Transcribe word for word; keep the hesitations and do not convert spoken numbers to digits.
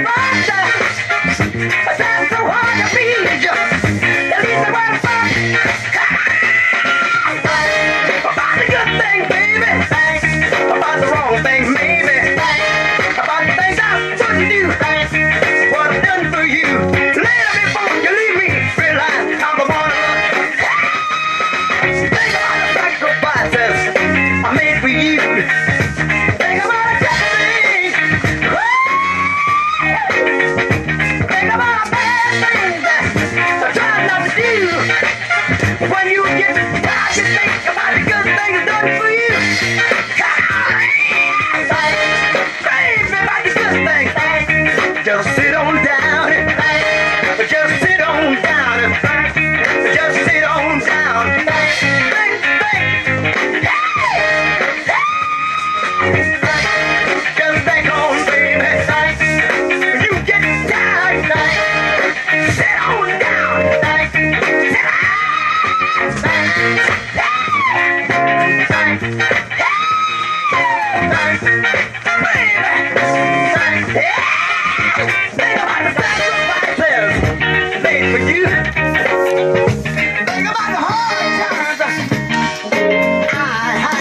Just sit on down. Just sit on down. Just sit on down. Think, think. Just think on, baby. You get tired. Sit on down. Think about the sacrifices made for you.